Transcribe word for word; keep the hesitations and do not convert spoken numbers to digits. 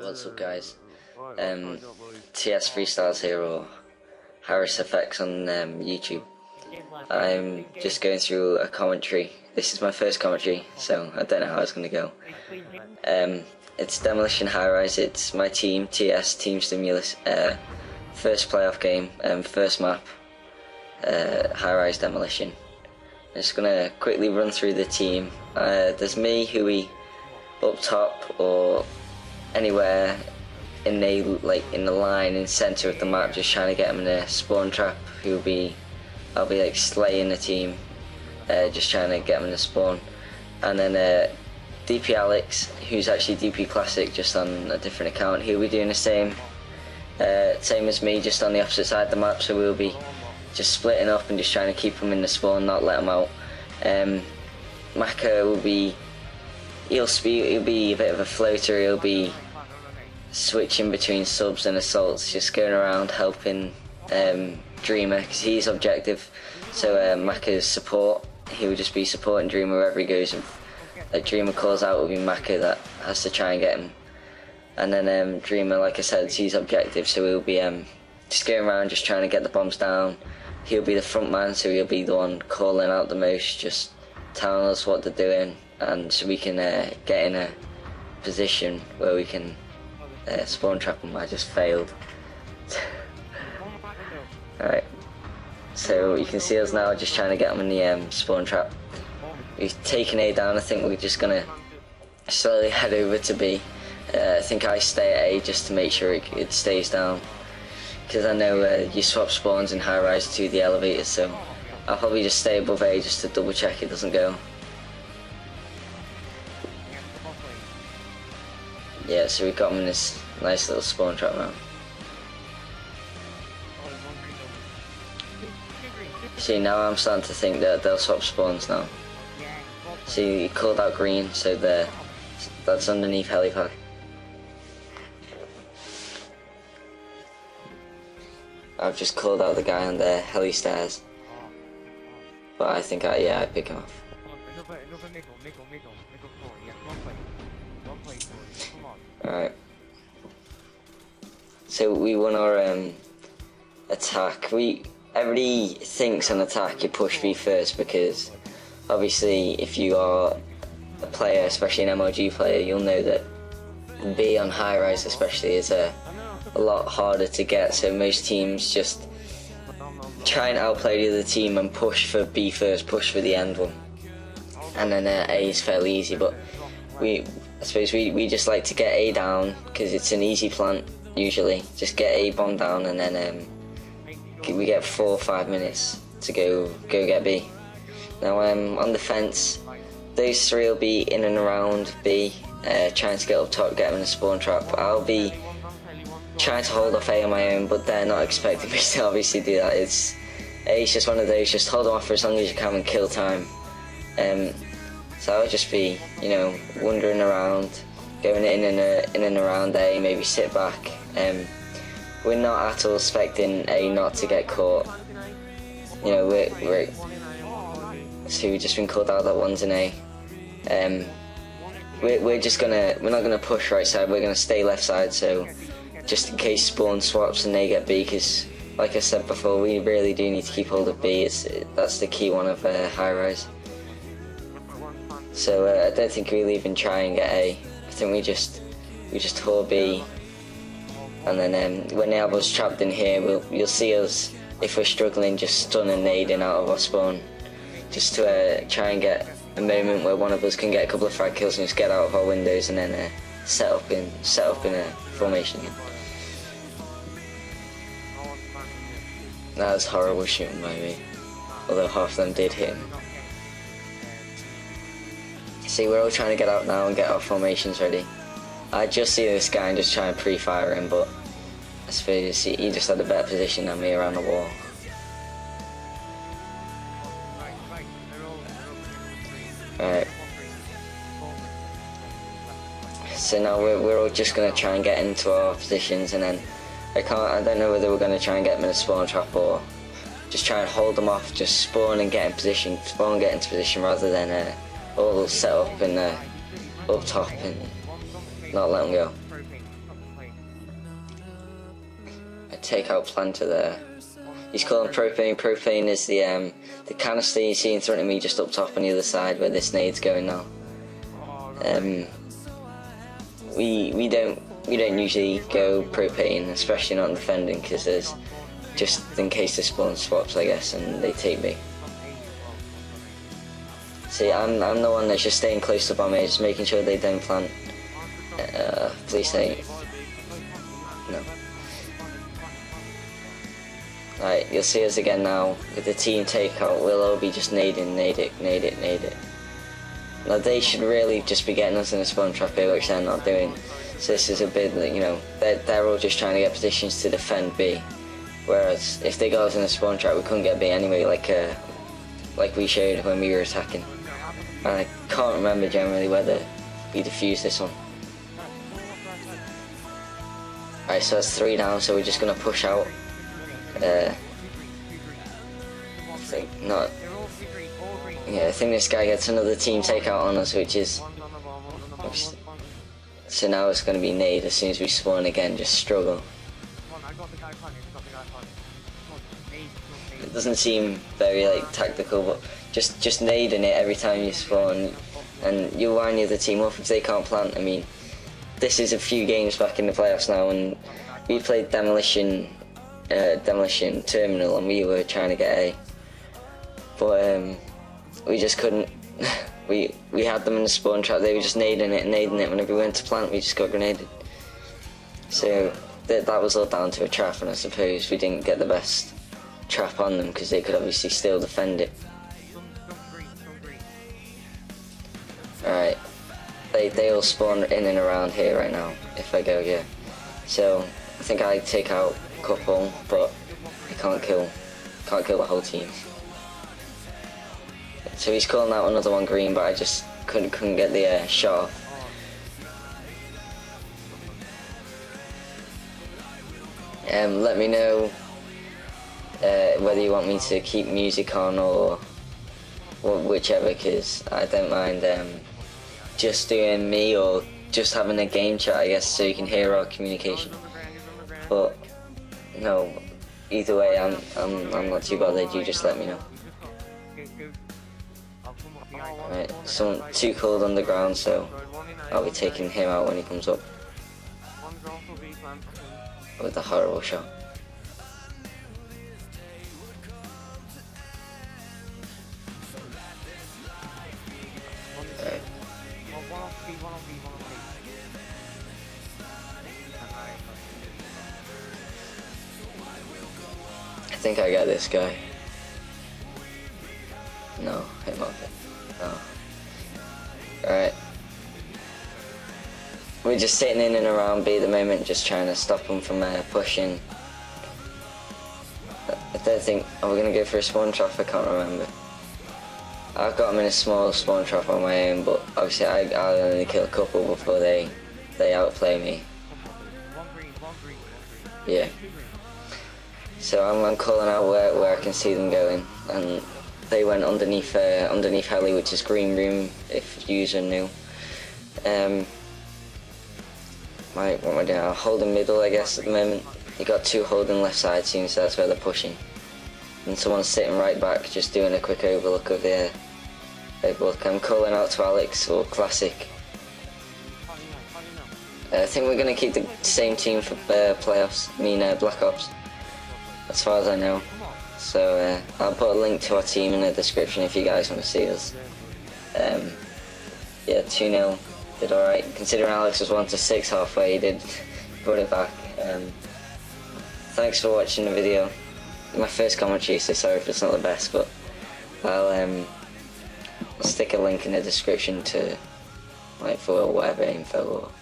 What's up, guys? Um, T S Freestyles here, or Harris Effects on um, YouTube. I'm just going through a commentary. This is my first commentary, so I don't know how it's going to go. Um, it's Demolition High Rise. It's my team, T S Team Stimulus. Uh, first playoff game, um, first map, uh, High Rise Demolition. I'm just going to quickly run through the team. Uh, there's me, Huey, up top or anywhere in the like in the line in center of the map, just trying to get him in a spawn trap. Who'll be, I'll be like slaying the team, uh, just trying to get him in the spawn. And then uh, D P Alex, who's actually D P Classic, just on a different account. He'll be doing the same, uh, same as me, just on the opposite side of the map. So we'll be just splitting up and just trying to keep him in the spawn, not let him out. Um, Maka will be. He'll, be, he'll be a bit of a floater. He'll be switching between subs and assaults, just going around helping um, Dreamer, because he's objective. So uh, Maka's support, he will just be supporting Dreamer wherever he goes. And like Dreamer calls out, it will be Maka that has to try and get him. And then um, Dreamer, like I said, he's objective, so he'll be um, just going around, just trying to get the bombs down. He'll be the front man, so he'll be the one calling out the most, just telling us what they're doing. And so we can uh, get in a position where we can uh, spawn trap them. I just failed. Alright, so you can see us now just trying to get them in the um, spawn trap. We've taken A down. I think we're just going to slowly head over to B. Uh, I think I stay at A just to make sure it, it stays down, because I know uh, you swap spawns in high rise to the elevators, so I'll probably just stay above A just to double check it doesn't go. Yeah, so we've got them in this nice little spawn trap now. See, now I'm starting to think that they'll swap spawns now. See, he called out green, so there, that's underneath helipad. I've just called out the guy on the heli stairs, but I think I, yeah, I pick him off. Alright, so we won our um, attack. We everybody thinks on attack you push B first, because obviously if you are a player, especially an M L G player, you'll know that B on high rise especially is a, a lot harder to get, so most teams just try and outplay the other team and push for B first, push for the end one, and then uh, A is fairly easy. But we I suppose we, we just like to get A down, because it's an easy plant usually. Just get A bomb down, and then um, we get four or five minutes to go go get B. Now um, on the fence, those three will be in and around B, uh, trying to get up top, get them in a spawn trap. I'll be trying to hold off A on my own, but they're not expecting me to obviously do that. It's A's just one of those, just hold them off for as long as you can and kill time. Um, So I'll just be, you know, wandering around, going in and, uh, in and around A, maybe sit back. Um, we're not at all expecting A not to get caught. You know, we're, we're so we've just been called out that one's in A. Um, we're, we're just gonna, we're not gonna push right side. We're gonna stay left side. So just in case spawn swaps and they get B, because like I said before, we really do need to keep hold of B. It's that's the key one of uh, high rise. So uh, I don't think we'll even try and get A. I think we just we just hold B, and then um, when the elbow's trapped in here, we'll you'll see us, if we're struggling, just stun and nading out of our spawn, just to uh, try and get a moment where one of us can get a couple of frag kills and just get out of our windows, and then uh, set up in set up in a formation again. That was horrible shooting by me, although half of them did hit him. See, we're all trying to get out now and get our formations ready. I just see this guy and just try and pre-fire him, but I suppose he just had a better position than me around the wall. Alright. So now we're, we're all just going to try and get into our positions, and then I can't, I don't know whether we're going to try and get them in a spawn trap or just try and hold them off, just spawn and get in position, spawn and get into position rather than uh, all set up and uh, up top and not let them go. takeout planter there. He's calling propane. Propane is the um, the canister you see in front of me, just up top on the other side where this nade's going now. Um, we we don't we don't usually go propane, especially not in defending, because there's just in case the spawn swaps, I guess, and they take me. See, I'm I'm the one that's just staying close to bomb A, just making sure they don't plant. Uh, please say no. Right, you'll see us again now with the team takeout. We'll all be just nading, nade it, nade it, nade it. Now they should really just be getting us in a spawn trap here, which they're not doing. So this is a bit, you know, they're, they're all just trying to get positions to defend B. Whereas if they got us in a spawn trap, we couldn't get B anyway, like uh, like we showed when we were attacking. And I can't remember generally whether we defused this one. Alright, so that's three down, so we're just going to push out. Uh, I think not. Yeah, I think this guy gets another team takeout on us, which is. So now it's going to be nade as soon as we spawn again, just struggle. It doesn't seem very like tactical, but just just nading it every time you spawn, and you wind the other team up if they can't plant. I mean, this is a few games back in the playoffs now, and we played demolition. Uh, demolition terminal and we were trying to get A, but um, we just couldn't. we we had them in the spawn trap. They were just nading it, nading it. Whenever we went to plant, we just got grenaded. So th that was all down to a trap, and I suppose we didn't get the best trap on them because they could obviously still defend it. All right, they they all spawn in and around here right now. If I go here, so I think I take out couple, but I can't kill can't kill the whole team. So he's calling out another one green, but I just couldn't couldn't get the uh, shot off. Um, let me know uh, whether you want me to keep music on or, or whichever, because I don't mind um, just doing me or just having a game chat, I guess, so you can hear our communication. But no, either way, I'm I'm I'm not too bothered. You just let me know. Right, someone too cold on the ground, so I'll be taking him out when he comes up with a horrible shot. Right. I think I got this guy. No, him up it. No. Alright. We're just sitting in and around B at the moment, just trying to stop them from uh, pushing. I don't think. Are we going to go for a spawn trap? I can't remember. I've got them in a small spawn trap on my own, but obviously I, I'll only kill a couple before they, they outplay me. Yeah. So I'm, I'm calling out where, where I can see them going, and they went underneath uh, underneath heli, which is green room if user knew. Um, my, what am I doing? I'll hold in middle, I guess, at the moment. You got two holding left side, seems that's where they're pushing. And someone's sitting right back, just doing a quick overlook of their overlook. I'm calling out to Alex or Classic. Uh, I think we're going to keep the same team for uh, playoffs, I mean uh, Black Ops, as far as I know. So uh, I'll put a link to our team in the description if you guys want to see us. Um, yeah, two nil, did alright. Considering Alex was one to six halfway, he did put it back. Um, thanks for watching the video. My first commentary, so sorry if it's not the best, but I'll um, stick a link in the description to, like, for whatever info or